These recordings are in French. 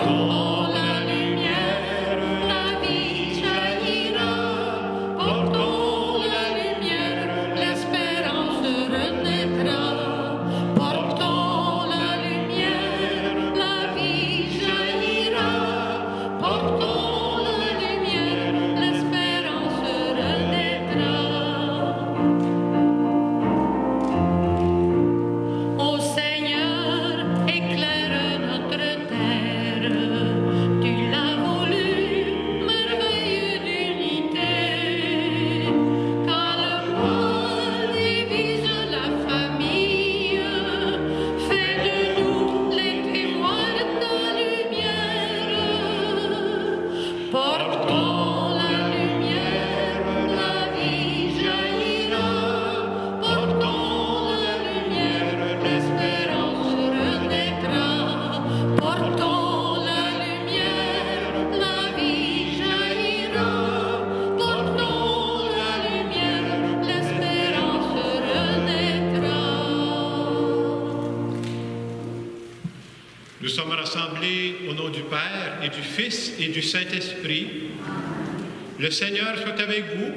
Nous sommes rassemblés au nom du Père et du Fils et du Saint-Esprit. Le Seigneur soit avec vous.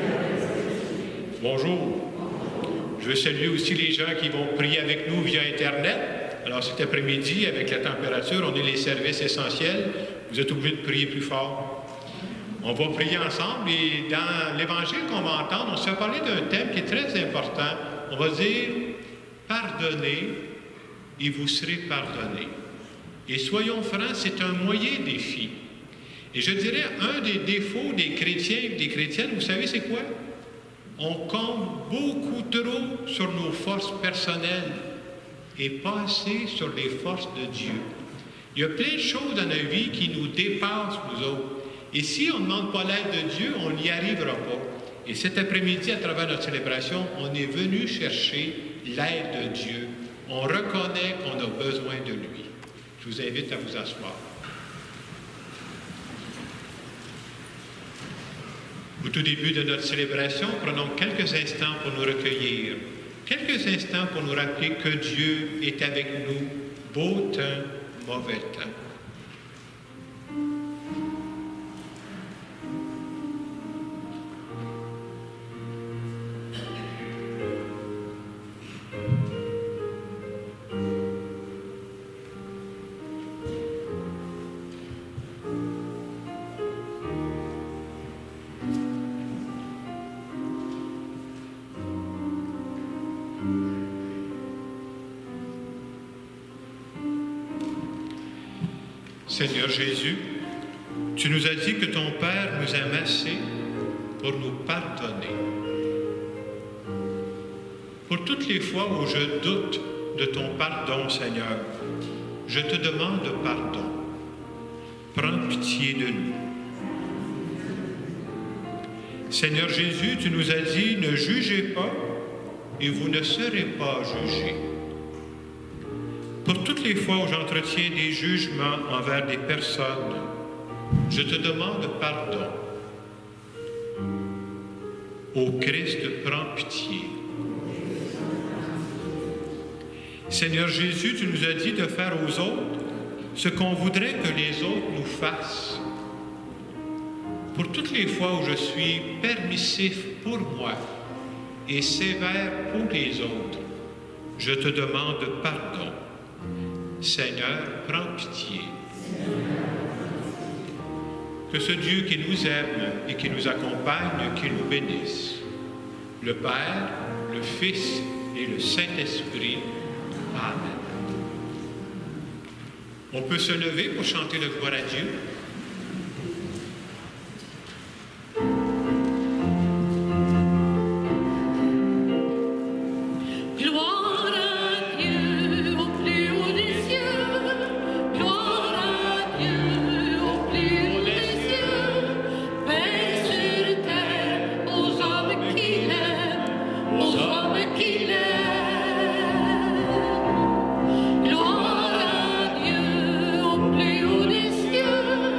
Bonjour. Je veux saluer aussi les gens qui vont prier avec nous via Internet. Alors cet après-midi, avec la température, on est les services essentiels. Vous êtes obligés de prier plus fort. On va prier ensemble et dans l'Évangile qu'on va entendre, on se va parler d'un thème qui est très important. On va dire « Pardonnez et vous serez pardonnés ». Et soyons francs, c'est un moyen défi. Et je dirais, un des défauts des chrétiens et des chrétiennes, vous savez c'est quoi? On compte beaucoup trop sur nos forces personnelles et pas assez sur les forces de Dieu. Il y a plein de choses dans notre vie qui nous dépassent, nous autres. Et si on ne demande pas l'aide de Dieu, on n'y arrivera pas. Et cet après-midi, à travers notre célébration, on est venu chercher l'aide de Dieu. On reconnaît qu'on a besoin de lui. Je vous invite à vous asseoir. Au tout début de notre célébration, prenons quelques instants pour nous recueillir. Quelques instants pour nous rappeler que Dieu est avec nous, beau temps, mauvais temps. Seigneur Jésus, tu nous as dit que ton Père nous aime assez pour nous pardonner. Pour toutes les fois où je doute de ton pardon, Seigneur, je te demande pardon. Prends pitié de nous. Seigneur Jésus, tu nous as dit, ne jugez pas et vous ne serez pas jugés. Pour toutes les fois où j'entretiens des jugements envers des personnes, je te demande pardon. Ô Christ, prends pitié. Seigneur Jésus, tu nous as dit de faire aux autres ce qu'on voudrait que les autres nous fassent. Pour toutes les fois où je suis permissif pour moi et sévère pour les autres, je te demande pardon. Seigneur, prends pitié. Que ce Dieu qui nous aime et qui nous accompagne, qu'il nous bénisse. Le Père, le Fils et le Saint-Esprit. Amen. On peut se lever pour chanter le gloire à Dieu. Gloire à Dieu au plus haut des cieux.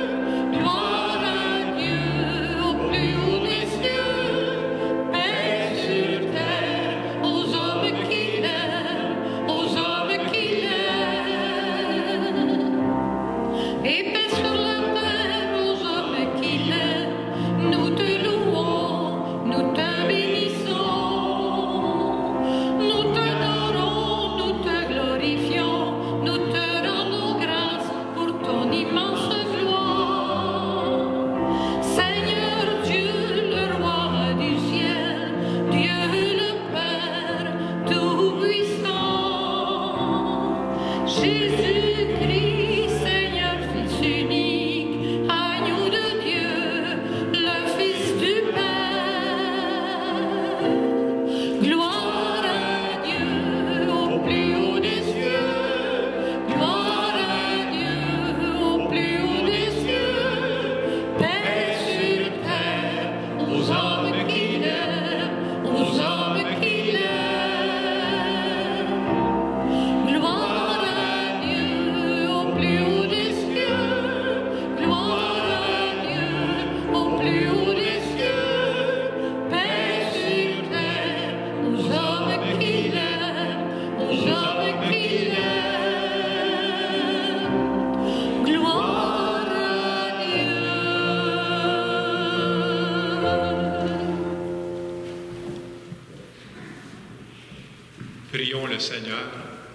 Prions le Seigneur.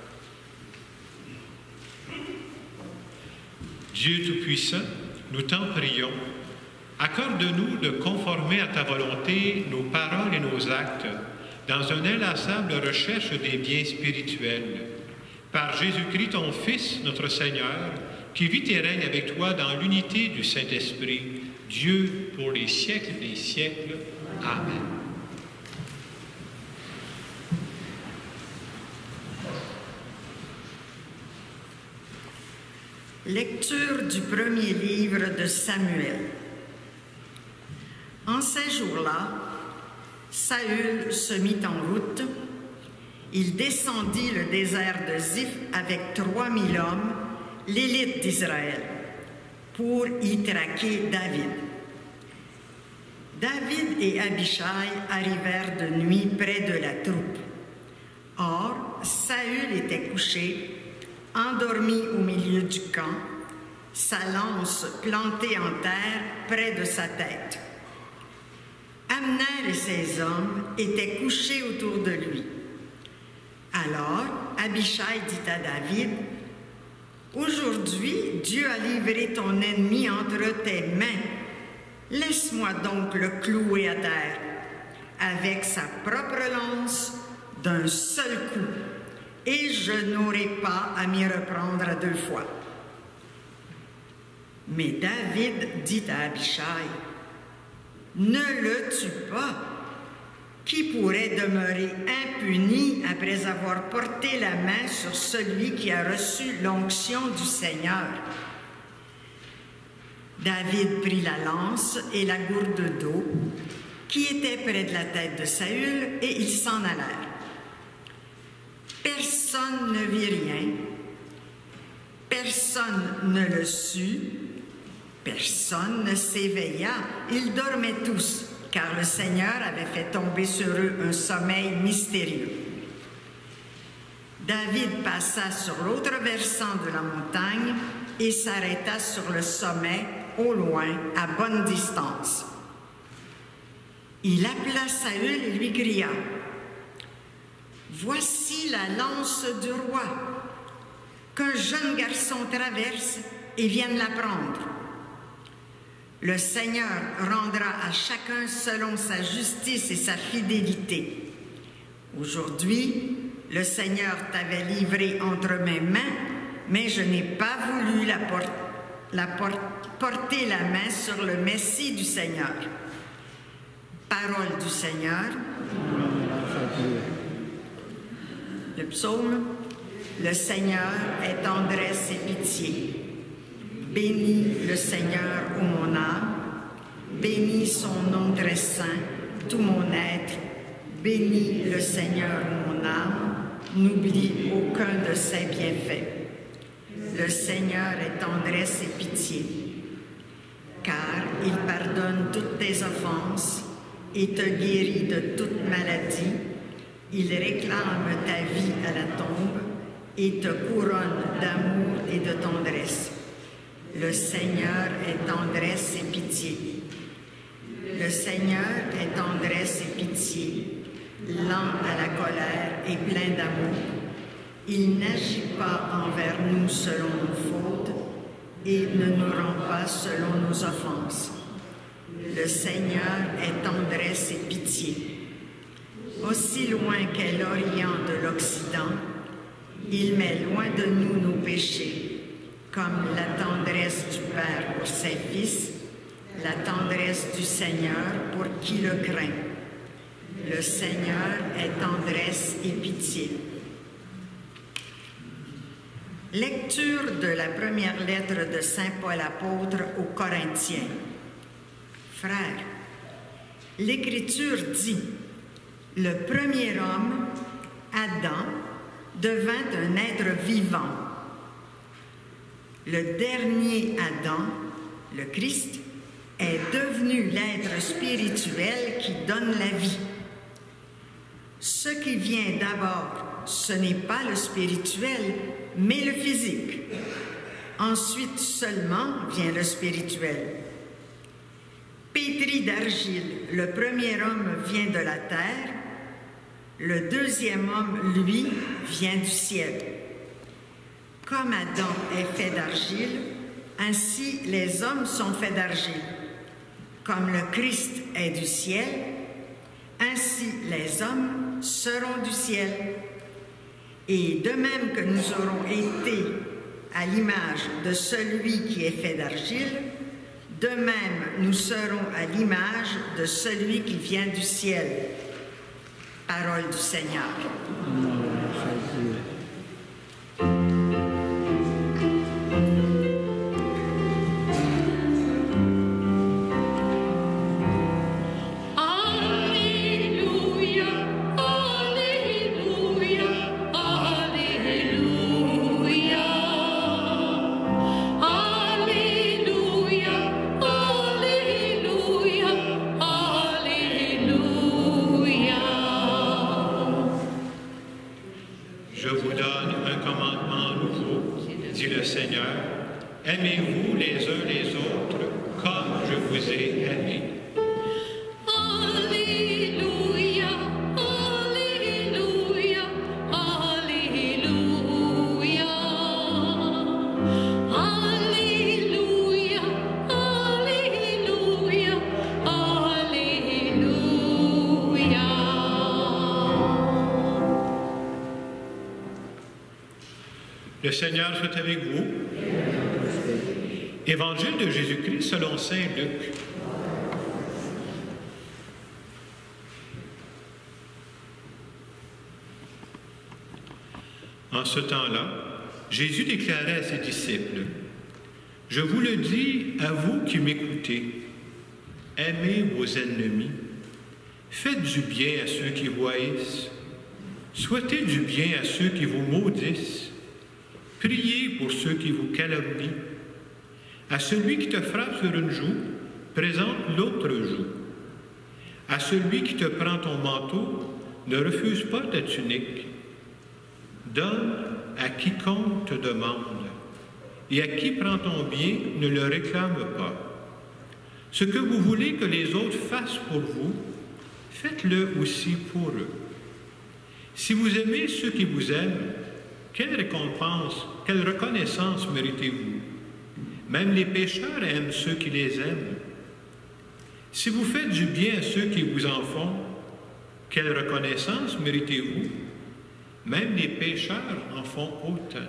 Dieu Tout-Puissant, nous t'en prions, accorde-nous de conformer à ta volonté nos paroles et nos actes dans une inlassable recherche des biens spirituels. Par Jésus-Christ, ton Fils, notre Seigneur, qui vit et règne avec toi dans l'unité du Saint-Esprit, Dieu pour les siècles des siècles. Amen. Lecture du premier livre de Samuel. En ces jours-là, Saül se mit en route. Il descendit le désert de Ziph avec 3000 hommes, l'élite d'Israël, pour y traquer David. David et Abishai arrivèrent de nuit près de la troupe. Or, Saül était couché, endormi au milieu du camp, sa lance plantée en terre près de sa tête. Abner et ses hommes étaient couchés autour de lui. Alors, Abishai dit à David, « Aujourd'hui, Dieu a livré ton ennemi entre tes mains. Laisse-moi donc le clouer à terre, avec sa propre lance, d'un seul coup. Et je n'aurai pas à m'y reprendre à 2 fois. » Mais David dit à Abishai, « Ne le tue pas. Qui pourrait demeurer impuni après avoir porté la main sur celui qui a reçu l'onction du Seigneur? » David prit la lance et la gourde d'eau qui était près de la tête de Saül et ils s'en allèrent. Personne ne vit rien, personne ne le sut, personne ne s'éveilla. Ils dormaient tous, car le Seigneur avait fait tomber sur eux un sommeil mystérieux. David passa sur l'autre versant de la montagne et s'arrêta sur le sommet, au loin, à bonne distance. Il appela Saül et lui cria, « Voici la lance du roi, qu'un jeune garçon traverse et vienne la prendre. Le Seigneur rendra à chacun selon sa justice et sa fidélité. Aujourd'hui, le Seigneur t'avait livré entre mes mains, mais je n'ai pas voulu porter la main sur le Messie du Seigneur. » Parole du Seigneur. Le psaume, « Le Seigneur est tendresse et pitié. Bénis le Seigneur, ô mon âme. Bénis son nom très saint, tout mon être. Bénis le Seigneur, mon âme. N'oublie aucun de ses bienfaits. Le Seigneur est tendresse et pitié, car il pardonne toutes tes offenses et te guérit de toute maladie. Il réclame ta vie à la tombe et te couronne d'amour et de tendresse. Le Seigneur est tendresse et pitié. Le Seigneur est tendresse et pitié, lent à la colère et plein d'amour. Il n'agit pas envers nous selon nos fautes et ne nous rend pas selon nos offenses. Le Seigneur est tendresse et pitié. Aussi loin qu'est l'Orient de l'Occident, Il met loin de nous nos péchés, comme la tendresse du Père pour ses fils, la tendresse du Seigneur pour qui le craint. Le Seigneur est tendresse et pitié. Lecture de la première lettre de Saint Paul apôtre aux Corinthiens. Frères, l'Écriture dit, « Le premier homme, Adam, devint un être vivant. Le dernier Adam, le Christ, est devenu l'être spirituel qui donne la vie. Ce qui vient d'abord, ce n'est pas le spirituel, mais le physique. Ensuite seulement vient le spirituel. Pétri d'argile, le premier homme vient de la terre, le deuxième homme, lui, vient du ciel. Comme Adam est fait d'argile, ainsi les hommes sont faits d'argile. Comme le Christ est du ciel, ainsi les hommes seront du ciel. Et de même que nous aurons été à l'image de celui qui est fait d'argile, de même nous serons à l'image de celui qui vient du ciel. Parole du Seigneur. Aimez-vous les uns les autres comme je vous ai aimés. Alléluia, Alléluia, Alléluia. Alléluia, Alléluia, Alléluia. Le Seigneur soit avec vous. Évangile de Jésus-Christ selon saint Luc. En ce temps-là, Jésus déclarait à ses disciples, « Je vous le dis à vous qui m'écoutez, aimez vos ennemis, faites du bien à ceux qui vous haïssent, souhaitez du bien à ceux qui vous maudissent, priez pour ceux qui vous calomnient. À celui qui te frappe sur une joue, présente l'autre joue. À celui qui te prend ton manteau, ne refuse pas ta tunique. Donne à quiconque te demande, et à qui prend ton bien, ne le réclame pas. Ce que vous voulez que les autres fassent pour vous, faites-le aussi pour eux. Si vous aimez ceux qui vous aiment, quelle récompense, quelle reconnaissance méritez-vous? Même les pécheurs aiment ceux qui les aiment. Si vous faites du bien à ceux qui vous en font, quelle reconnaissance méritez-vous? Même les pécheurs en font autant.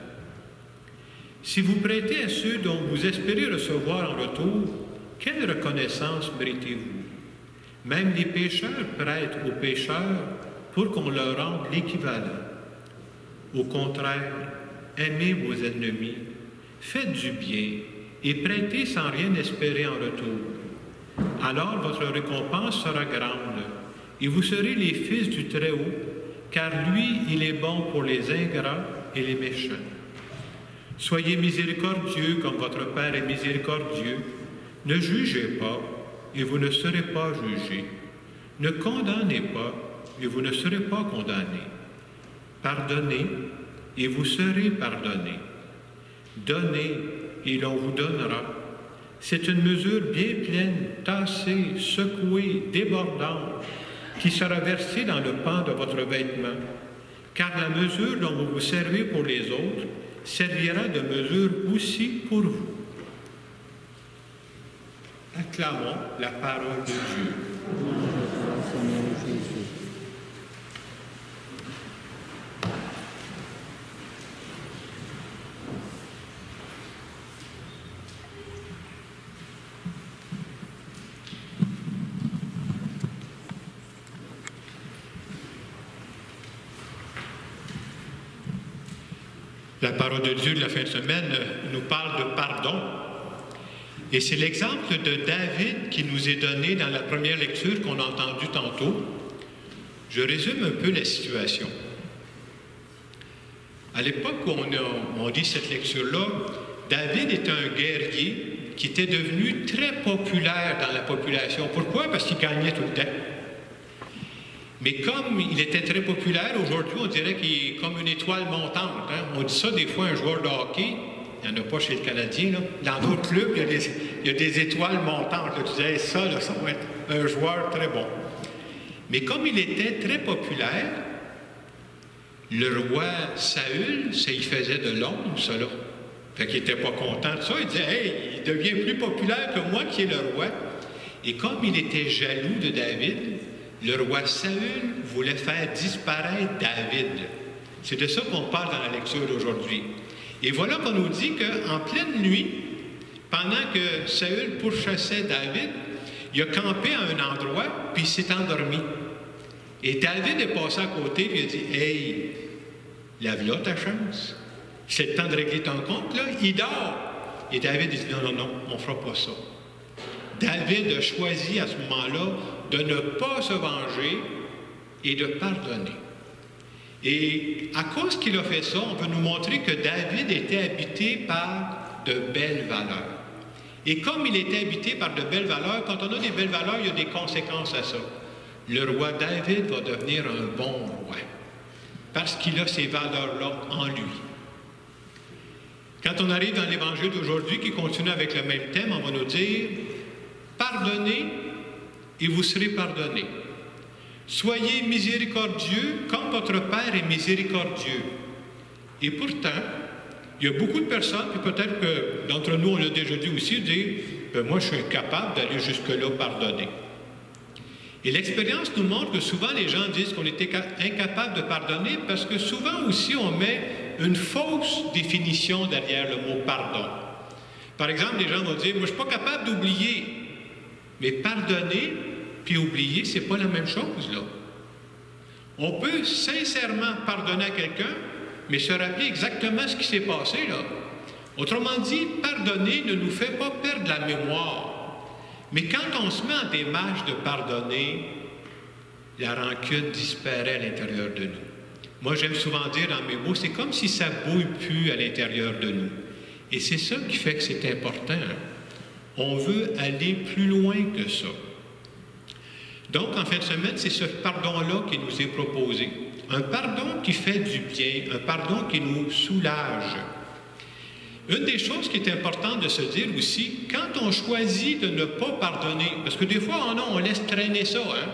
Si vous prêtez à ceux dont vous espérez recevoir en retour, quelle reconnaissance méritez-vous? Même les pécheurs prêtent aux pécheurs pour qu'on leur rende l'équivalent. Au contraire, aimez vos ennemis, faites du bien, et prêtez sans rien espérer en retour. Alors votre récompense sera grande, et vous serez les fils du Très-Haut, car lui, il est bon pour les ingrats et les méchants. Soyez miséricordieux comme votre Père est miséricordieux. Ne jugez pas, et vous ne serez pas jugés. Ne condamnez pas, et vous ne serez pas condamnés. Pardonnez, et vous serez pardonnés. Donnez, et l'on vous donnera. C'est une mesure bien pleine, tassée, secouée, débordante, qui sera versée dans le pan de votre vêtement, car la mesure dont vous vous servez pour les autres servira de mesure aussi pour vous. Acclamons la parole de Dieu. La parole de Dieu de la fin de semaine nous parle de pardon. Et c'est l'exemple de David qui nous est donné dans la première lecture qu'on a entendue tantôt. Je résume un peu la situation. À l'époque où on lit cette lecture-là, David était un guerrier qui était devenu très populaire dans la population. Pourquoi? Parce qu'il gagnait tout le temps. Mais comme il était très populaire, aujourd'hui, on dirait qu'il est comme une étoile montante. Hein? On dit ça des fois, un joueur de hockey, il n'y en a pas chez le Canadien, là. Dans d'autres clubs, il y a des étoiles montantes. Là. Tu disais, ça va être un joueur très bon. Mais comme il était très populaire, le roi Saül, ça y faisait de l'ombre, ça là. Fait qu'il n'était pas content de ça. Il disait, hey, il devient plus populaire que moi qui est le roi. Et comme il était jaloux de David, le roi Saül voulait faire disparaître David. C'est de ça qu'on parle dans la lecture d'aujourd'hui. Et voilà qu'on nous dit qu'en pleine nuit, pendant que Saül pourchassait David, il a campé à un endroit, puis il s'est endormi. Et David est passé à côté, puis il a dit, « Hey, lave-là ta chance. C'est le temps de régler ton compte, là. Il dort. » Et David dit, « Non, on ne fera pas ça. » David a choisi à ce moment-là de ne pas se venger et de pardonner. Et à cause qu'il a fait ça, on peut nous montrer que David était habité par de belles valeurs. Et comme il était habité par de belles valeurs, quand on a des belles valeurs, il y a des conséquences à ça. Le roi David va devenir un bon roi, parce qu'il a ces valeurs-là en lui. Quand on arrive dans l'Évangile d'aujourd'hui, qui continue avec le même thème, on va nous dire « Pardonnez et vous serez pardonnés. Soyez miséricordieux comme votre Père est miséricordieux. » Et pourtant, il y a beaucoup de personnes, puis peut-être que d'entre nous, on l'a déjà dit aussi, dire « Moi, je suis incapable d'aller jusque-là pardonner. » Et l'expérience nous montre que souvent, les gens disent qu'on est incapable de pardonner parce que souvent aussi, on met une fausse définition derrière le mot « pardon ». Par exemple, les gens vont dire « Moi, je ne suis pas capable d'oublier. » Mais pardonner puis oublier, ce n'est pas la même chose, là. On peut sincèrement pardonner à quelqu'un, mais se rappeler exactement ce qui s'est passé, là. Autrement dit, pardonner ne nous fait pas perdre la mémoire. Mais quand on se met en démarche de pardonner, la rancune disparaît à l'intérieur de nous. Moi, j'aime souvent dire dans mes mots, c'est comme si ça ne bouille plus à l'intérieur de nous. Et c'est ça qui fait que c'est important. Hein? On veut aller plus loin que ça. Donc, en fin de semaine, c'est ce pardon-là qui nous est proposé. Un pardon qui fait du bien, un pardon qui nous soulage. Une des choses qui est importante de se dire aussi, quand on choisit de ne pas pardonner, parce que des fois, on laisse traîner ça, hein?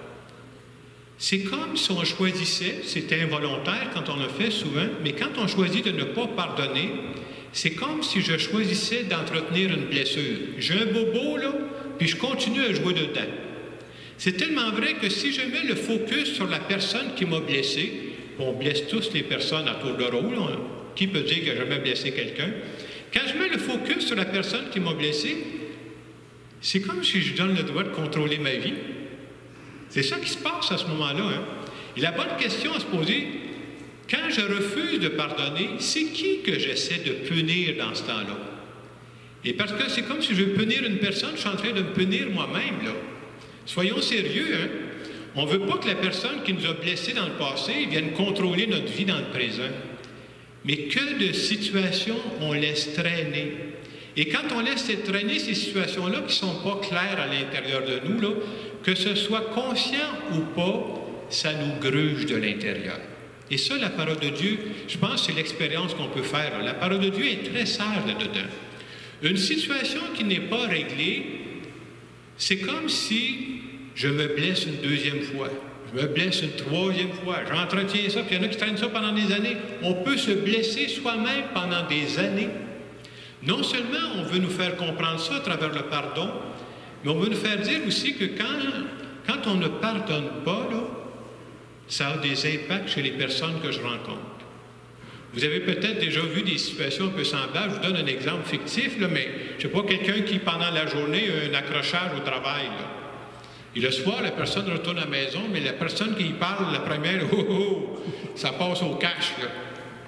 C'est comme si on choisissait, c'était involontaire quand on le fait souvent, mais quand on choisit de ne pas pardonner, c'est comme si je choisissais d'entretenir une blessure. J'ai un bobo, là, puis je continue à jouer dedans. C'est tellement vrai que si je mets le focus sur la personne qui m'a blessé, on blesse tous les personnes à tour de rôle, qui peut dire qu'il n'a jamais blessé quelqu'un? Quand je mets le focus sur la personne qui m'a blessé, c'est comme si je donne le droit de contrôler ma vie. C'est ça qui se passe à ce moment-là. Hein? Et la bonne question à se poser, quand je refuse de pardonner, c'est qui que j'essaie de punir dans ce temps-là? Et parce que c'est comme si je veux punir une personne, je suis en train de me punir moi-même, là. Soyons sérieux, hein? On ne veut pas que la personne qui nous a blessés dans le passé vienne contrôler notre vie dans le présent. Mais que de situations on laisse traîner. Et quand on laisse traîner ces situations-là qui ne sont pas claires à l'intérieur de nous, là, que ce soit conscient ou pas, ça nous gruge de l'intérieur. Et ça, la parole de Dieu, je pense que c'est l'expérience qu'on peut faire. La parole de Dieu est très sage là-dedans. Une situation qui n'est pas réglée, c'est comme si je me blesse une deuxième fois. Je me blesse une troisième fois, j'entretiens ça, puis il y en a qui traînent ça pendant des années. On peut se blesser soi-même pendant des années. Non seulement on veut nous faire comprendre ça à travers le pardon, mais on veut nous faire dire aussi que quand on ne pardonne pas, là, ça a des impacts chez les personnes que je rencontre. Vous avez peut-être déjà vu des situations un peu semblables. Je vous donne un exemple fictif, là, mais je ne sais pas, quelqu'un qui, pendant la journée, a un accrochage au travail, là. Et le soir, la personne retourne à la maison, mais la personne qui y parle, la première, ça passe au cash, là.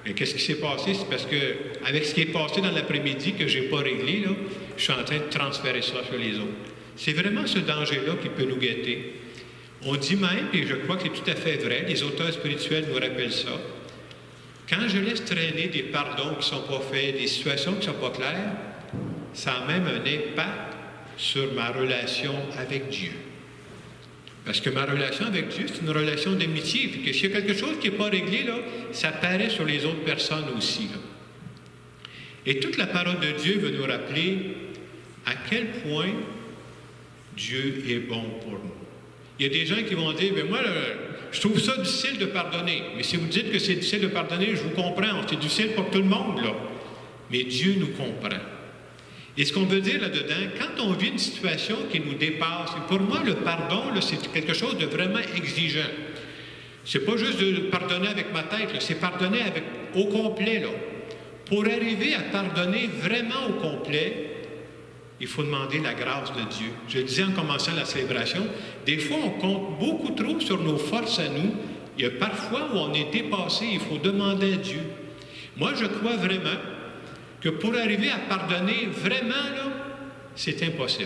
Et qu'est-ce qui s'est passé? C'est parce que, avec ce qui est passé dans l'après-midi que je n'ai pas réglé, là, je suis en train de transférer ça sur les autres. C'est vraiment ce danger-là qui peut nous guetter. On dit même, et je crois que c'est tout à fait vrai, les auteurs spirituels nous rappellent ça, quand je laisse traîner des pardons qui ne sont pas faits, des situations qui ne sont pas claires, ça a même un impact sur ma relation avec Dieu. Parce que ma relation avec Dieu, c'est une relation d'amitié. Puis que s'il y a quelque chose qui n'est pas réglé, là, ça paraît sur les autres personnes aussi. Là. Et toute la parole de Dieu veut nous rappeler à quel point Dieu est bon pour nous. Il y a des gens qui vont dire, mais moi, là, je trouve ça difficile de pardonner. Mais si vous dites que c'est difficile de pardonner, je vous comprends. C'est difficile pour tout le monde, là. Mais Dieu nous comprend. Et ce qu'on veut dire là-dedans, quand on vit une situation qui nous dépasse, et pour moi, le pardon, là, c'est quelque chose de vraiment exigeant. C'est pas juste de pardonner avec ma tête, c'est pardonner avec, au complet. Là. Pour arriver à pardonner vraiment au complet, il faut demander la grâce de Dieu. Je le disais en commençant la célébration, des fois, on compte beaucoup trop sur nos forces à nous. Il y a parfois où on est dépassé, il faut demander à Dieu. Moi, je crois vraiment que pour arriver à pardonner vraiment, là, c'est impossible.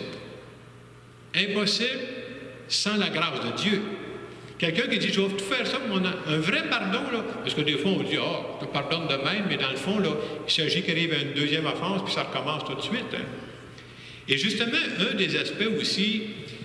Impossible sans la grâce de Dieu. Quelqu'un qui dit, je vais tout faire ça, mais on a un vrai pardon, là, parce que des fois, on dit, je te pardonne de même, mais dans le fond, là, il s'agit qu'il arrive à une deuxième offense, puis ça recommence tout de suite. Hein. Et justement, un des aspects aussi,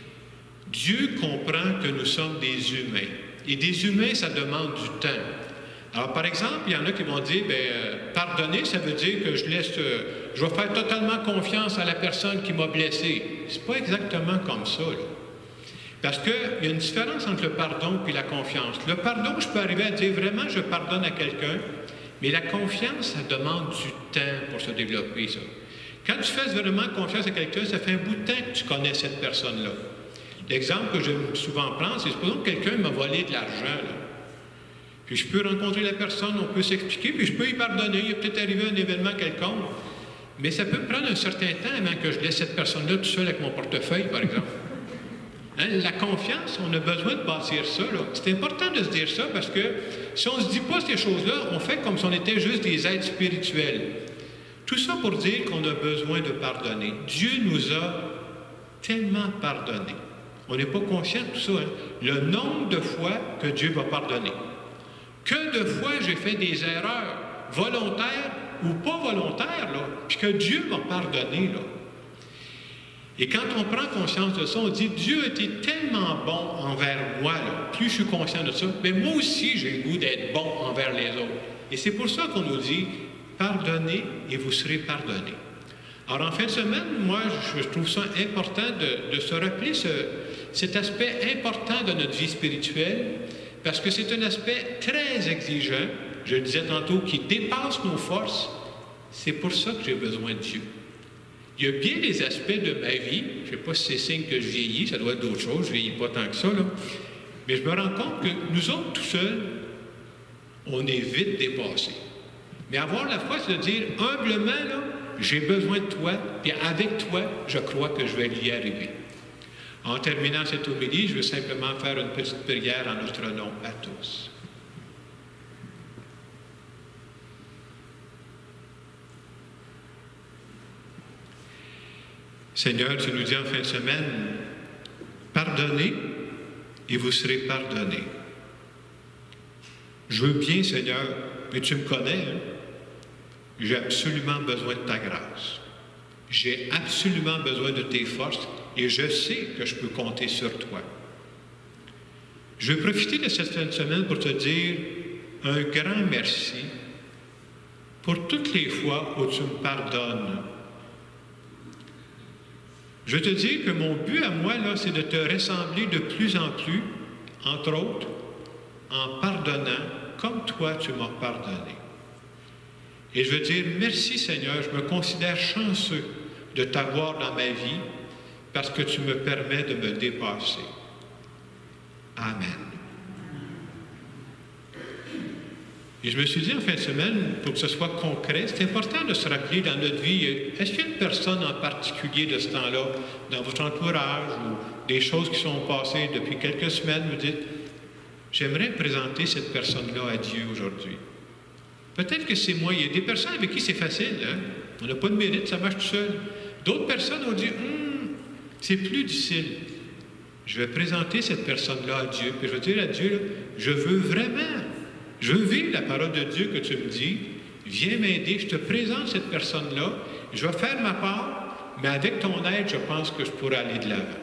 Dieu comprend que nous sommes des humains. Et des humains, ça demande du temps. Alors, par exemple, il y en a qui vont dire, pardonner, ça veut dire que je vais faire totalement confiance à la personne qui m'a blessé. C'est pas exactement comme ça, là. Parce qu'il y a une différence entre le pardon et la confiance. Le pardon, je peux arriver à dire, vraiment, je pardonne à quelqu'un, mais la confiance, ça demande du temps pour se développer, ça. Quand tu fais vraiment confiance à quelqu'un, ça fait un bout de temps que tu connais cette personne-là. L'exemple que j'aime souvent prendre, c'est supposons que quelqu'un m'a volé de l'argent, là. Puis je peux rencontrer la personne, on peut s'expliquer, puis je peux y pardonner. Il est peut-être arrivé un événement quelconque. Mais ça peut prendre un certain temps avant que je laisse cette personne-là tout seul avec mon portefeuille, par exemple. Hein, la confiance, on a besoin de bâtir ça. C'est important de se dire ça parce que si on ne se dit pas ces choses-là, on fait comme si on était juste des êtres spirituels. Tout ça pour dire qu'on a besoin de pardonner. Dieu nous a tellement pardonné. On n'est pas conscient de tout ça. Hein? Le nombre de fois que Dieu va pardonner. Que de fois j'ai fait des erreurs volontaires ou pas volontaires, là, puis que Dieu m'a pardonné. Là. Et quand on prend conscience de ça, on dit, Dieu a été tellement bon envers moi, là. Plus je suis conscient de ça, mais moi aussi j'ai le goût d'être bon envers les autres. Et c'est pour ça qu'on nous dit, pardonnez et vous serez pardonnés. Alors en fin de semaine, moi je trouve ça important de se rappeler cet aspect important de notre vie spirituelle, parce que c'est un aspect très exigeant, je le disais tantôt, qui dépasse nos forces. C'est pour ça que j'ai besoin de Dieu. Il y a bien des aspects de ma vie, je ne sais pas si c'est signe que je vieillis, ça doit être d'autres choses, je ne vieillis pas tant que ça, là. Mais je me rends compte que nous autres, tout seuls, on est vite dépassés. Mais avoir la foi, c'est de dire, humblement, là, j'ai besoin de toi, puis avec toi, je crois que je vais y arriver. En terminant cette homélie, je veux simplement faire une petite prière en notre nom à tous. Seigneur, tu nous dis en fin de semaine, pardonnez et vous serez pardonnés. Je veux bien, Seigneur, mais tu me connais, hein? J'ai absolument besoin de ta grâce. J'ai absolument besoin de tes forces et je sais que je peux compter sur toi. Je vais profiter de cette fin de semaine pour te dire un grand merci pour toutes les fois où tu me pardonnes. Je veux te dire que mon but à moi, là, c'est de te ressembler de plus en plus, entre autres, en pardonnant comme toi tu m'as pardonné. Et je veux dire merci Seigneur, je me considère chanceux de t'avoir dans ma vie parce que tu me permets de me dépasser. Amen. Et je me suis dit en fin de semaine, pour que ce soit concret, c'est important de se rappeler dans notre vie, est-ce qu'il y a une personne en particulier de ce temps-là, dans votre entourage, ou des choses qui sont passées depuis quelques semaines, vous dites, j'aimerais présenter cette personne-là à Dieu aujourd'hui. Peut-être que c'est moi. Il y a des personnes avec qui c'est facile. Hein? On n'a pas de mérite, ça marche tout seul. D'autres personnes ont dit, c'est plus difficile. Je vais présenter cette personne-là à Dieu, puis je vais dire à Dieu, là, je veux vivre la parole de Dieu que tu me dis. Viens m'aider, je te présente cette personne-là. Je vais faire ma part, mais avec ton aide, je pense que je pourrai aller de l'avant.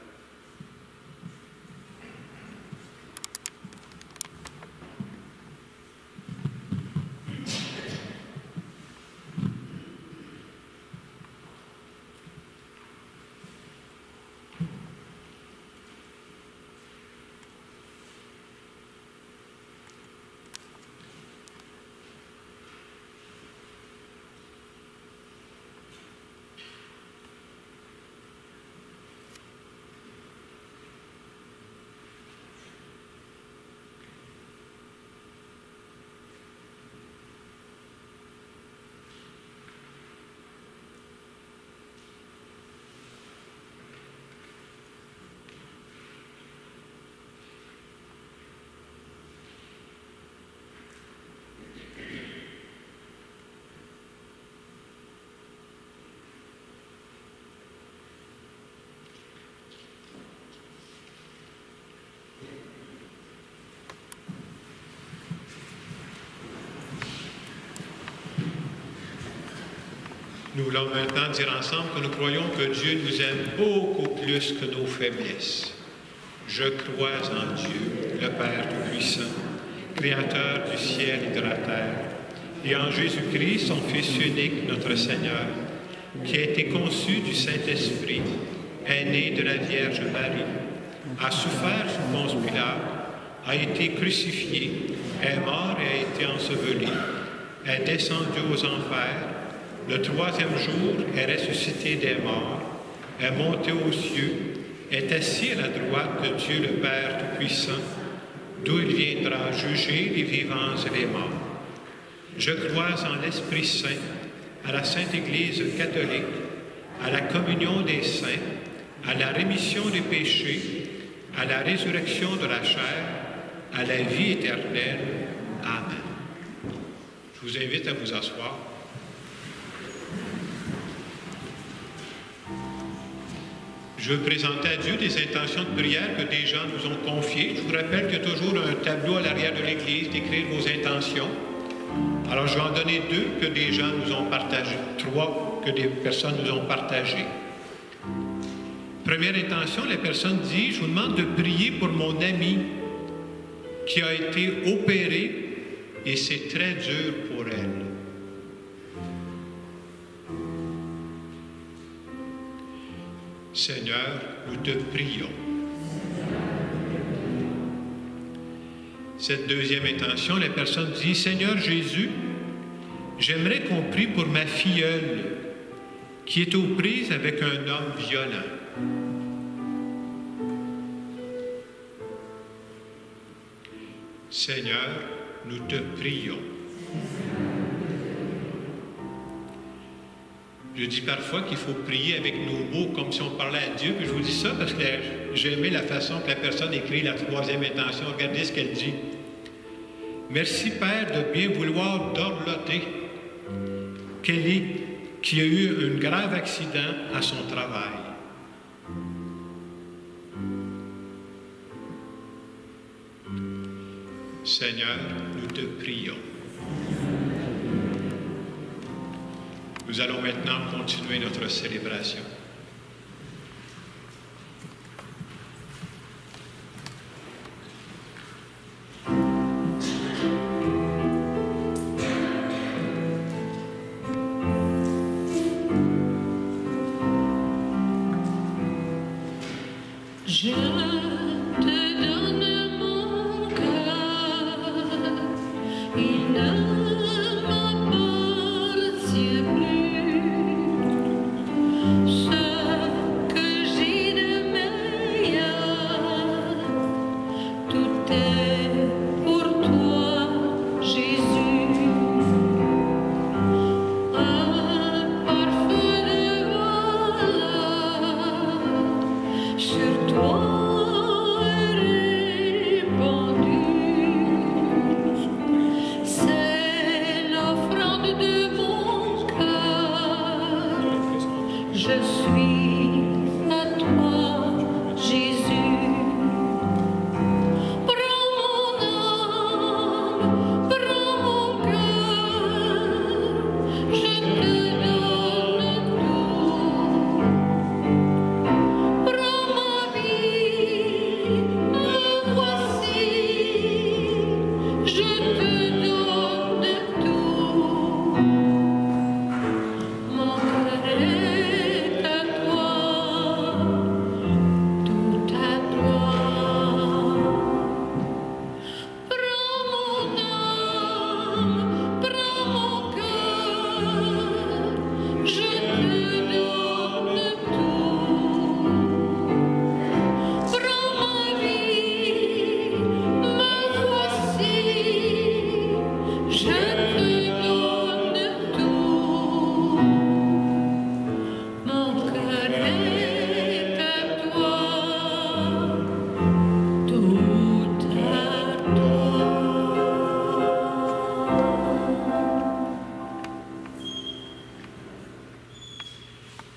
Nous voulons maintenant dire ensemble que nous croyons que Dieu nous aime beaucoup plus que nos faiblesses. Je crois en Dieu, le Père Tout-Puissant, Créateur du ciel et de la terre, et en Jésus-Christ, son Fils unique, notre Seigneur, qui a été conçu du Saint-Esprit, est né de la Vierge Marie, a souffert sous Ponce Pilate, a été crucifié, est mort et a été enseveli, est descendu aux enfers, le troisième jour est ressuscité des morts, est monté aux cieux, est assis à la droite de Dieu le Père Tout-Puissant, d'où il viendra juger les vivants et les morts. Je crois en l'Esprit Saint, à la Sainte Église catholique, à la communion des saints, à la rémission des péchés, à la résurrection de la chair, à la vie éternelle. Amen. Je vous invite à vous asseoir. Je veux présenter à Dieu des intentions de prière que des gens nous ont confiées. Je vous rappelle qu'il y a toujours un tableau à l'arrière de l'Église d'écrire vos intentions. Alors, je vais en donner 2 que des gens nous ont partagées, 3 que des personnes nous ont partagées. Première intention, la personne dit, je vous demande de prier pour mon ami qui a été opéré et c'est très dur pour elle. Seigneur, nous te prions. Cette deuxième intention, la personne dit, Seigneur Jésus, j'aimerais qu'on prie pour ma filleule qui est aux prises avec un homme violent. Seigneur, nous te prions. Je dis parfois qu'il faut prier avec nos mots comme si on parlait à Dieu, puis je vous dis ça parce que j'ai aimé la façon que la personne écrit la troisième intention. Regardez ce qu'elle dit. Merci Père de bien vouloir dorloter Kelly qui a eu un grave accident à son travail. Seigneur, nous te prions. Nous allons maintenant continuer notre célébration. Je te donne mon cœur, il ne m'appartient plus. Ce que j'ai de meilleur, tout est pour toi, Jésus. Un parfum de valeur sur toi.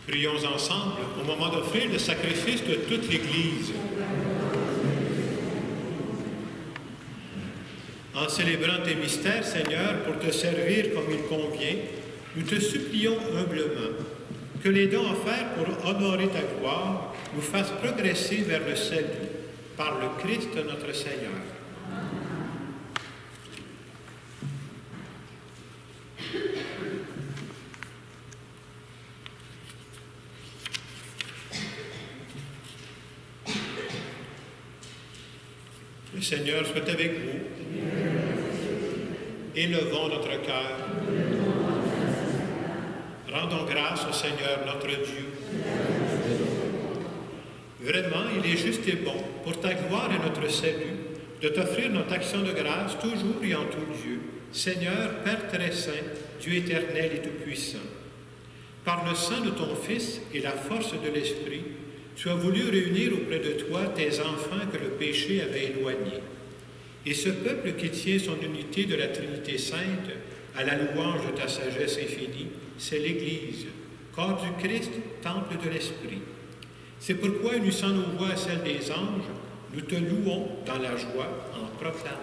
Prions ensemble au moment d'offrir le sacrifice de toute l'Église. En célébrant tes mystères, Seigneur, pour te servir comme il convient, nous te supplions humblement que les dons offerts pour honorer ta gloire nous fassent progresser vers le salut, par le Christ notre Seigneur. Le Seigneur soit avec vous. Élevons notre cœur. Rendons grâce au Seigneur notre Dieu. Vraiment, il est juste et bon, pour ta gloire et notre salut, de t'offrir notre action de grâce toujours et en tout lieu. Seigneur, Père très saint, Dieu éternel et tout-puissant, par le sang de ton Fils et la force de l'Esprit, tu as voulu réunir auprès de toi tes enfants que le péché avait éloignés. Et ce peuple qui tient son unité de la Trinité sainte à la louange de ta sagesse infinie, c'est l'Église, corps du Christ, temple de l'Esprit. C'est pourquoi, unissant nos voix à celles des anges, nous te louons dans la joie en proclamant.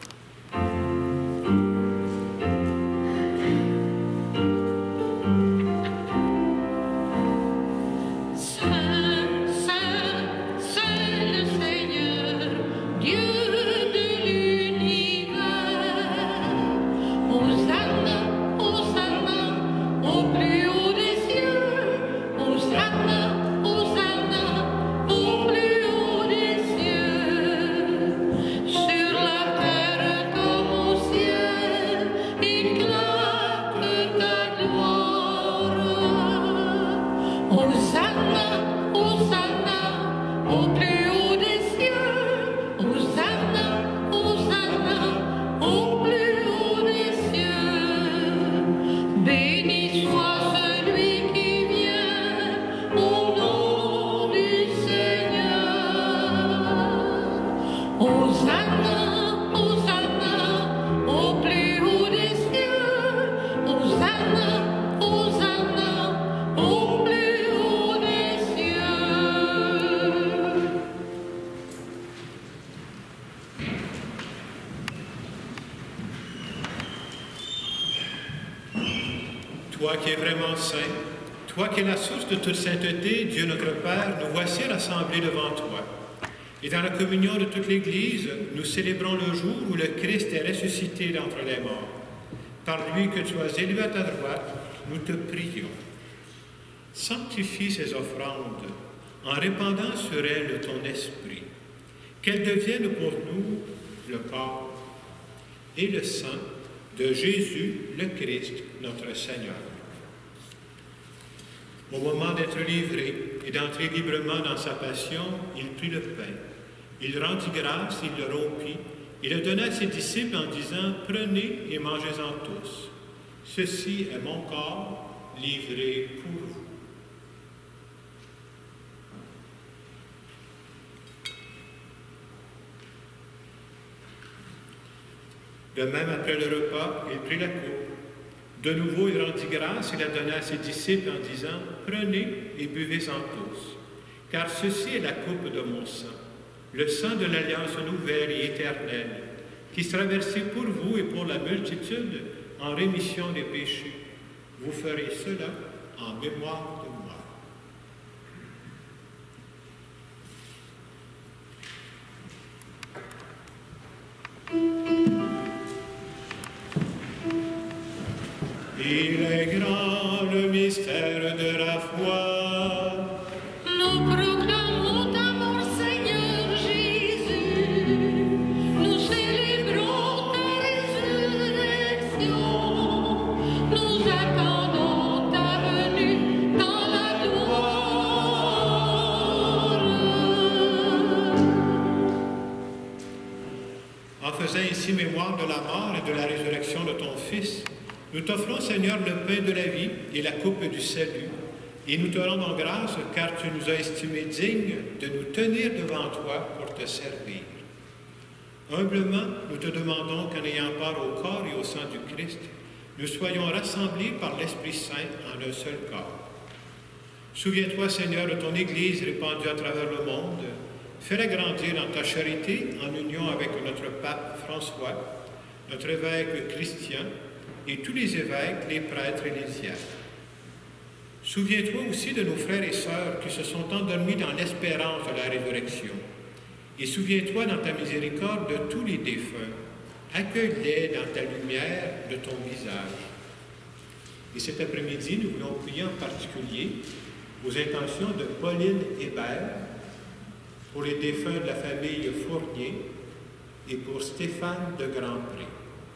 Toi qui es vraiment saint, toi qui es la source de toute sainteté, Dieu notre Père, nous voici rassemblés devant toi. Et dans la communion de toute l'Église, nous célébrons le jour où le Christ est ressuscité d'entre les morts. Par lui que tu as élevé à ta droite, nous te prions. Sanctifie ces offrandes en répandant sur elles ton esprit, qu'elles deviennent pour nous le corps et le sang de Jésus le Christ, notre Seigneur. Au moment d'être livré et d'entrer librement dans sa passion, il prit le pain. Il rendit grâce, il le rompit, il le donna à ses disciples en disant « Prenez et mangez-en tous. Ceci est mon corps livré pour vous. » De même, après le repas, il prit la coupe. De nouveau, il rendit grâce et la donna à ses disciples en disant « Prenez et buvez-en tous, car ceci est la coupe de mon sang, le sang de l'alliance nouvelle et éternelle, qui sera versé pour vous et pour la multitude en rémission des péchés. Vous ferez cela en mémoire de moi. » Il est grand le mystère de la foi. Nous proclamons ta mort, Seigneur Jésus. Nous célébrons ta résurrection. Nous attendons ta venue dans la gloire. En faisant ici mémoire de la mort et de la résurrection de ton Fils, nous t'offrons, Seigneur, le pain de la vie et la coupe du salut, et nous te rendons grâce car tu nous as estimés dignes de nous tenir devant toi pour te servir. Humblement, nous te demandons qu'en ayant part au corps et au sang du Christ, nous soyons rassemblés par l'Esprit Saint en un seul corps. Souviens-toi, Seigneur, de ton Église répandue à travers le monde. Fais-la grandir dans ta charité en union avec notre pape François, notre évêque Christian et tous les évêques, les prêtres et les diacres. Souviens-toi aussi de nos frères et sœurs qui se sont endormis dans l'espérance de la résurrection. Et souviens-toi dans ta miséricorde de tous les défunts. Accueille-les dans ta lumière de ton visage. Et cet après-midi, nous voulons prier en particulier aux intentions de Pauline Hébert, pour les défunts de la famille Fournier et pour Stéphane de Grandpré.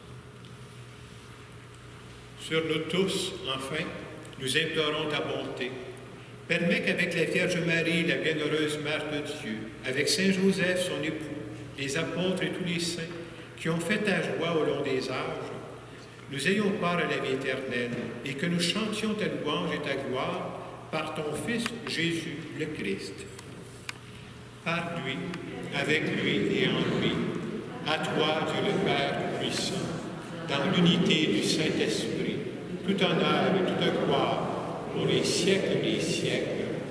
Sur nous tous, enfin, nous implorons ta bonté. Permets qu'avec la Vierge Marie, la bienheureuse Mère de Dieu, avec Saint Joseph, son époux, les apôtres et tous les saints qui ont fait ta joie au long des âges, nous ayons part à la vie éternelle et que nous chantions ta louange et ta gloire par ton Fils Jésus le Christ. Par lui, avec lui et en lui, à toi, Dieu le Père puissant, dans l'unité du Saint-Esprit, tout honneur et toute gloire pour les siècles des siècles.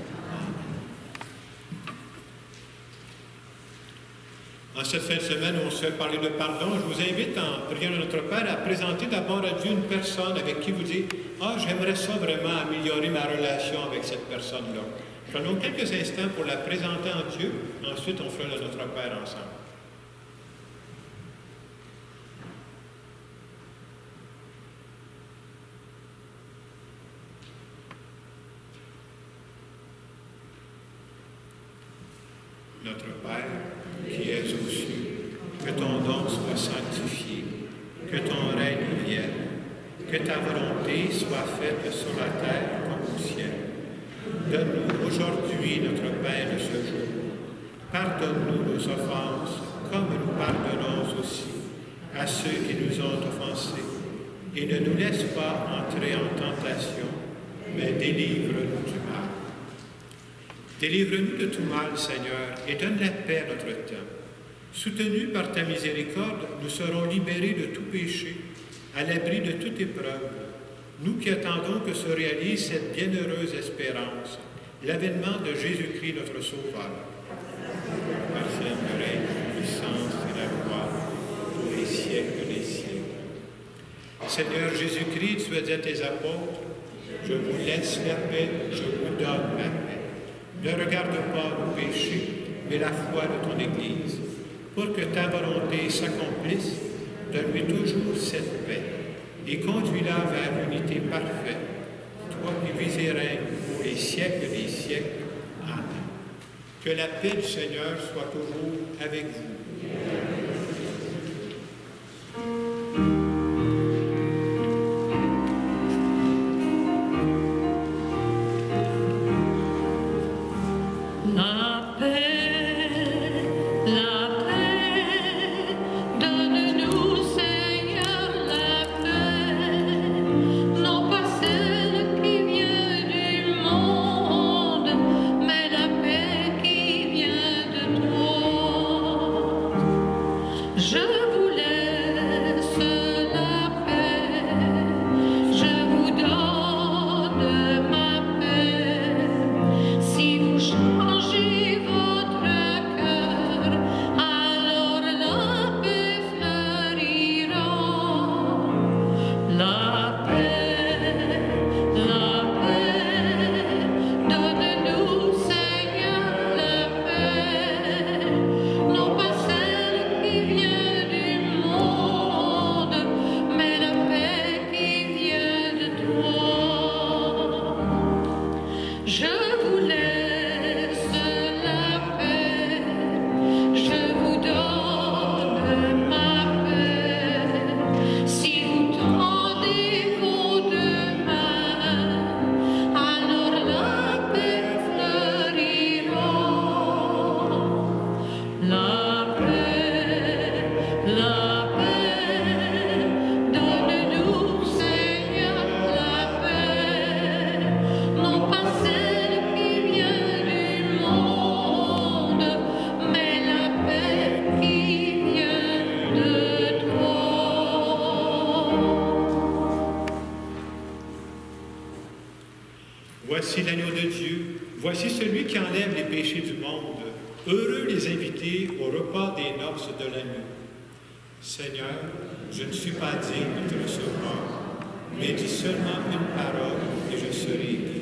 En cette fin de semaine où on se fait parler de pardon, je vous invite, en priant à notre Père, à présenter d'abord à Dieu une personne avec qui vous dites « Ah, j'aimerais ça vraiment améliorer ma relation avec cette personne-là. » Prenons quelques instants pour la présenter en Dieu, ensuite on fera le Notre Père ensemble. Notre Père, qui es aux cieux, que ton nom soit sanctifié, que ton règne vienne, que ta volonté soit faite sur la terre comme au ciel. Donne-nous aujourd'hui notre pain de ce jour. Pardonne-nous nos offenses, comme nous pardonnons aussi à ceux qui nous ont offensés. Et ne nous laisse pas entrer en tentation, mais délivre-nous du mal. Délivre-nous de tout mal, Seigneur, et donne la paix à notre temps. Soutenus par ta miséricorde, nous serons libérés de tout péché, à l'abri de toute épreuve. Nous qui attendons que se réalise cette bienheureuse espérance, l'avènement de Jésus-Christ notre Sauveur. Par le règne, la puissance et la gloire, pour les siècles des siècles. Seigneur Jésus-Christ, tu as dit à tes apôtres, je vous laisse la paix, je vous donne ma paix. Ne regarde pas nos péchés, mais la foi de ton Église. Pour que ta volonté s'accomplisse, donne-lui toujours cette paix et conduis-la vers l'unité parfaite, toi qui vis et règnes pour les siècles des siècles. Amen. Que la paix du Seigneur soit toujours avec vous. Mais la paix qui vient de toi. Voici l'agneau de Dieu. Voici celui qui enlève les péchés du monde. Heureux les invités au repas des noces de l'agneau. Seigneur, je ne suis pas digne de te recevoir, mais dis seulement une parole et je serai guéri.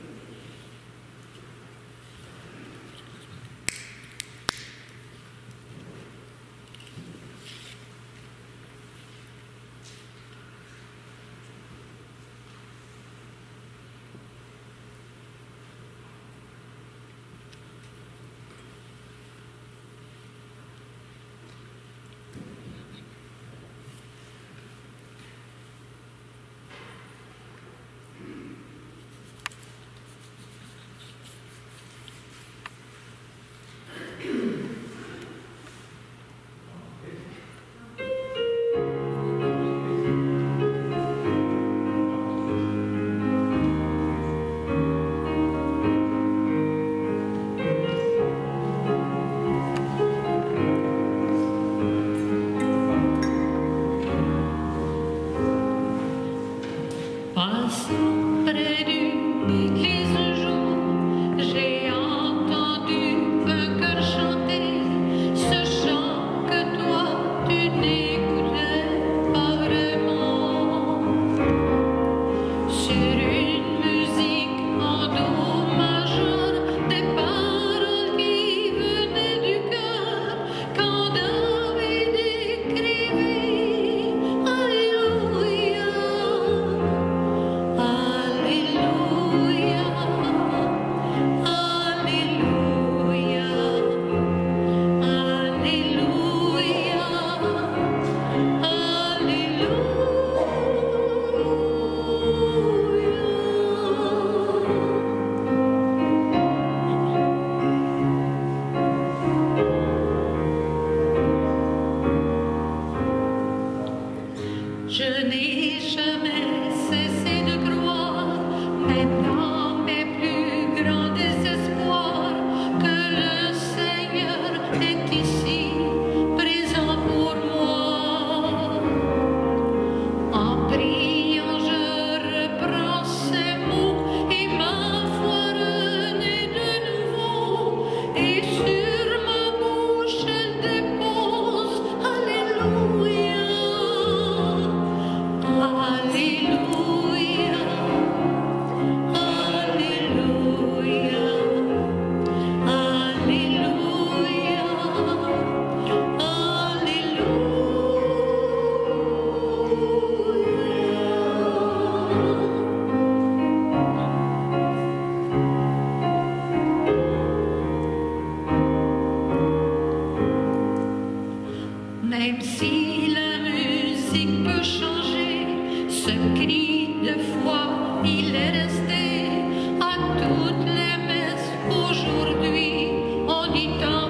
Même si la musique peut changer, ce cri de foi, il est resté à toutes les messes. Aujourd'hui, on dit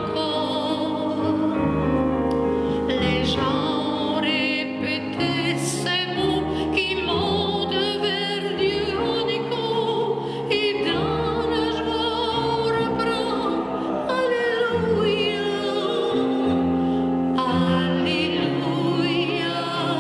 encore. Les gens répétaient ces mots qui montent vers Dieu en écho, et dans la joie on reprend. Alléluia. Alléluia,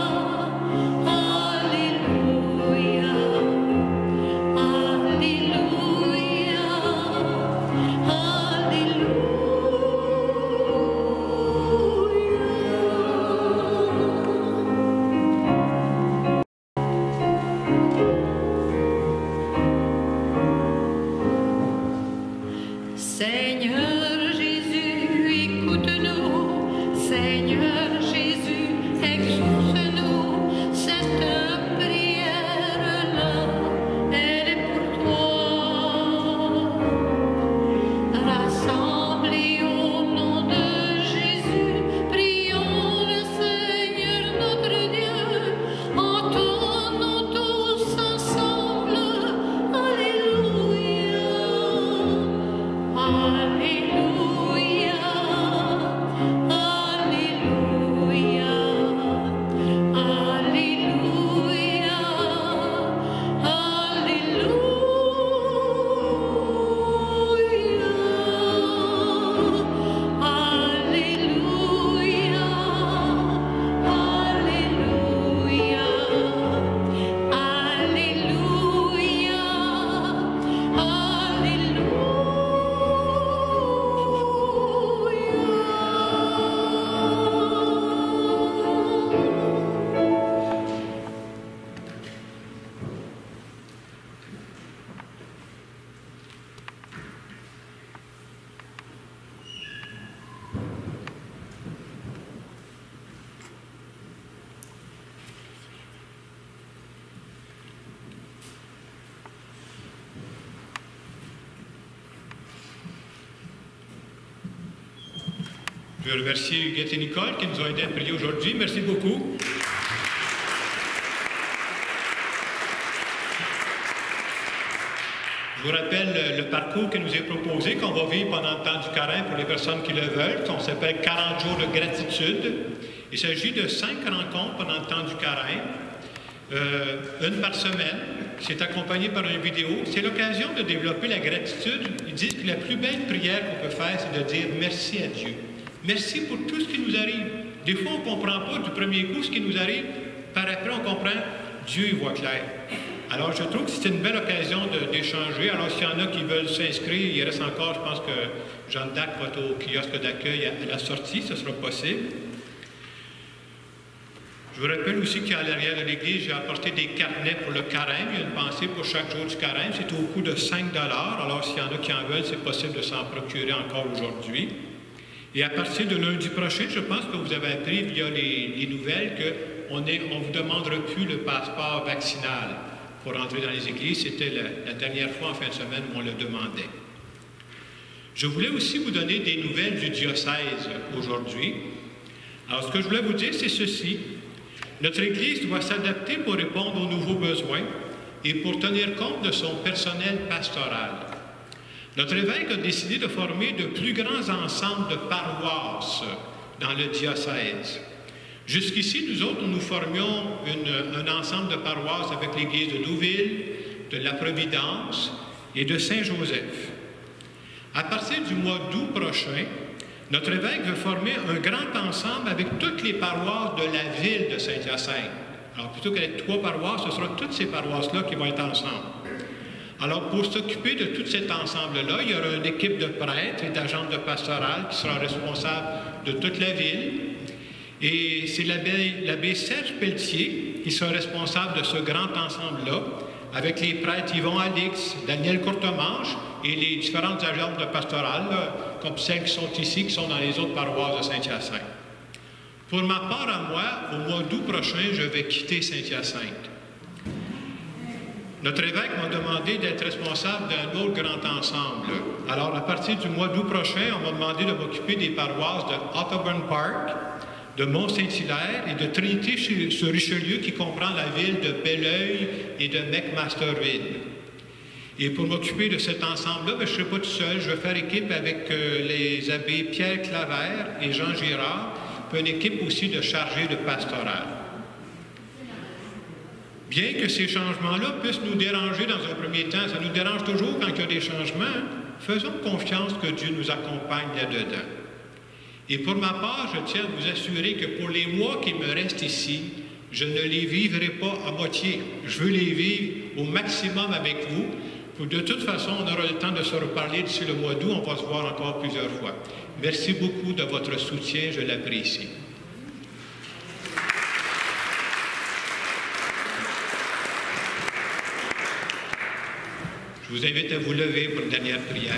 Seigneur Jésus, écoute-nous. Seigneur Jésus, exauce-nous. Cette prière-là, elle est pour toi. Rassemblés au nom de Jésus, prions le Seigneur notre Dieu. Entendons tous ensemble. Alléluia. Alléluia. Je veux remercier Huguette et Nicole qui nous ont aidés à prier aujourd'hui. Merci beaucoup. Je vous rappelle le parcours qui nous est proposé, qu'on va vivre pendant le temps du carême pour les personnes qui le veulent. On s'appelle 40 jours de gratitude. Il s'agit de 5 rencontres pendant le temps du carême, une par semaine. C'est accompagné par une vidéo. C'est l'occasion de développer la gratitude. Ils disent que la plus belle prière qu'on peut faire, c'est de dire merci à Dieu. Merci pour tout ce qui nous arrive. Des fois, on ne comprend pas du premier coup ce qui nous arrive. Par après, on comprend, Dieu il voit clair. Alors, je trouve que c'est une belle occasion d'échanger. Alors, s'il y en a qui veulent s'inscrire, il reste encore, je pense que Jeanne d'Arc va être au kiosque d'accueil à la sortie, ce sera possible. Je vous rappelle aussi qu'à l'arrière de l'église, j'ai apporté des carnets pour le carême. Il y a une pensée pour chaque jour du carême. C'est au coût de 5 $. Alors, s'il y en a qui en veulent, c'est possible de s'en procurer encore aujourd'hui. Et à partir de lundi prochain, je pense que vous avez appris via les nouvelles qu'on ne vous demandera plus le passeport vaccinal pour entrer dans les églises. C'était la dernière fois en fin de semaine où on le demandait. Je voulais aussi vous donner des nouvelles du diocèse aujourd'hui. Alors, ce que je voulais vous dire, c'est ceci. Notre Église doit s'adapter pour répondre aux nouveaux besoins et pour tenir compte de son personnel pastoral. Notre évêque a décidé de former de plus grands ensembles de paroisses dans le diocèse. Jusqu'ici, nous autres, nous formions un ensemble de paroisses avec l'Église de Douville, de la Providence et de Saint-Joseph. À partir du mois d'août prochain, notre évêque veut former un grand ensemble avec toutes les paroisses de la ville de Saint-Hyacinthe. Alors, plutôt qu'avec 3 paroisses, ce sera toutes ces paroisses-là qui vont être ensemble. Alors, pour s'occuper de tout cet ensemble-là, il y aura une équipe de prêtres et d'agents de pastoral qui sera responsable de toute la ville. Et c'est l'abbé Serge Pelletier qui sera responsable de ce grand ensemble-là, avec les prêtres Yvon Alix, Daniel Courtemanche et les différentes agentes de pastoral, là, comme celles qui sont ici, qui sont dans les autres paroisses de Saint-Hyacinthe. Pour ma part à moi, au mois d'août prochain, je vais quitter Saint-Hyacinthe. Notre évêque m'a demandé d'être responsable d'un autre grand ensemble. Alors, à partir du mois d'août prochain, on m'a demandé de m'occuper des paroisses de Otterburn Park, de Mont-Saint-Hilaire et de Trinité-sur-Richelieu, qui comprend la ville de Belleuil et de McMasterville. Et pour m'occuper de cet ensemble-là, je ne serai pas tout seul. Je vais faire équipe avec les abbés Pierre Clavert et Jean Girard, puis une équipe aussi de chargés de pastoral. Bien que ces changements-là puissent nous déranger dans un premier temps, ça nous dérange toujours quand il y a des changements, faisons confiance que Dieu nous accompagne là-dedans. Et pour ma part, je tiens à vous assurer que pour les mois qui me restent ici, je ne les vivrai pas à moitié. Je veux les vivre au maximum avec vous. De toute façon, on aura le temps de se reparler d'ici le mois d'août. On va se voir encore plusieurs fois. Merci beaucoup de votre soutien. Je l'apprécie. Je vous invite à vous lever pour une dernière prière.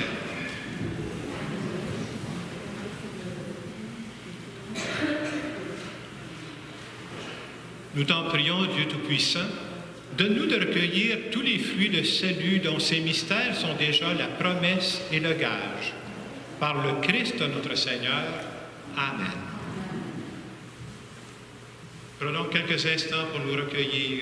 Nous t'en prions, Dieu Tout-Puissant, donne-nous de recueillir tous les fruits de salut dont ces mystères sont déjà la promesse et le gage. Par le Christ notre Seigneur. Amen. Prenons quelques instants pour nous recueillir.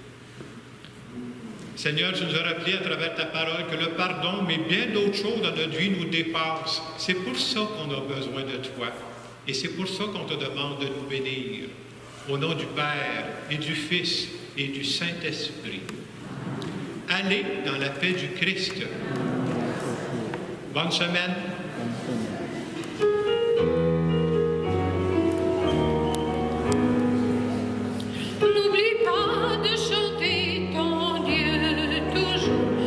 Seigneur, tu nous as rappelé à travers ta parole que le pardon, mais bien d'autres choses dans notre vie nous dépassent. C'est pour ça qu'on a besoin de toi. Et c'est pour ça qu'on te demande de nous bénir. Au nom du Père et du Fils et du Saint-Esprit. Allez dans la paix du Christ. Bonne semaine. N'oublie pas de chanter ton Dieu toujours.